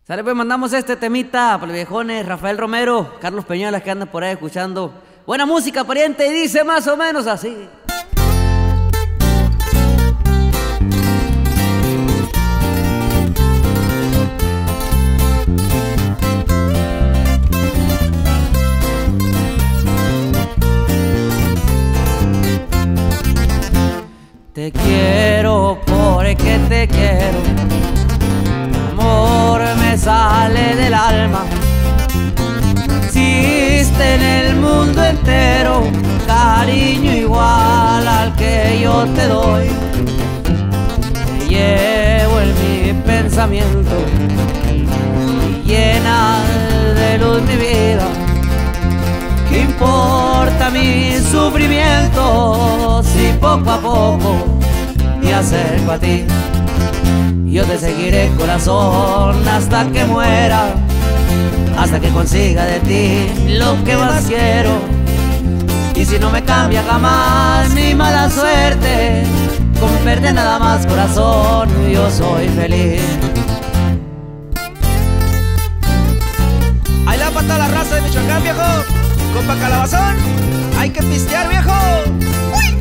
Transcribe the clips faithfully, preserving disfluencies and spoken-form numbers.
Sale, pues mandamos este temita para los viejones, Rafael Romero, Carlos Peñuelas, que andan por ahí escuchando buena música, pariente, y dice más o menos así. Te quiero porque te quiero, amor me sale del alma. Existe en el mundo entero cariño igual al que yo te doy. Te llevo en mi pensamiento y llena de luz mi vida. ¿Qué importa mi sufrimiento si poco a poco me acerco a ti? Yo te seguiré, corazón, hasta que muera, hasta que consiga de ti lo que más quiero. Y si no me cambia jamás mi mala suerte, con verte nada más, corazón, yo soy feliz. Ahí la pata la raza de Michoacán, viejo. Compa Calabazón, hay que pistear, viejo. ¡Uy!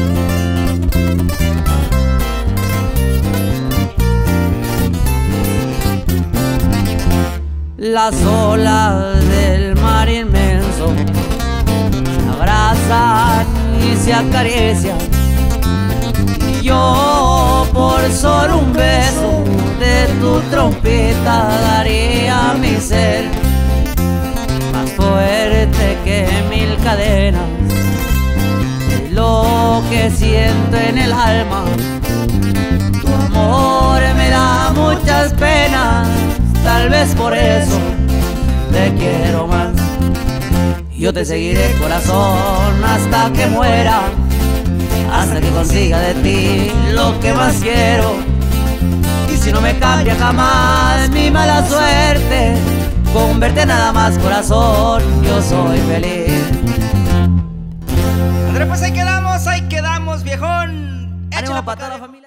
Las olas del mar inmenso se abrazan y se acarician, y yo por solo un beso de tu trompeta daría mi ser, más fuerte que mil cadenas, es lo que siento en el alma. Tu amor me da muchas penas, tal vez por eso te quiero más. Yo te seguiré, corazón, hasta que muera, hasta que consiga de ti lo que más quiero. Y si no me cambia jamás mi mala suerte, con verte nada más, corazón, yo soy feliz. André, pues ahí quedamos, ahí quedamos, viejón. Échale Ánimo pa' para toda acá, la familia.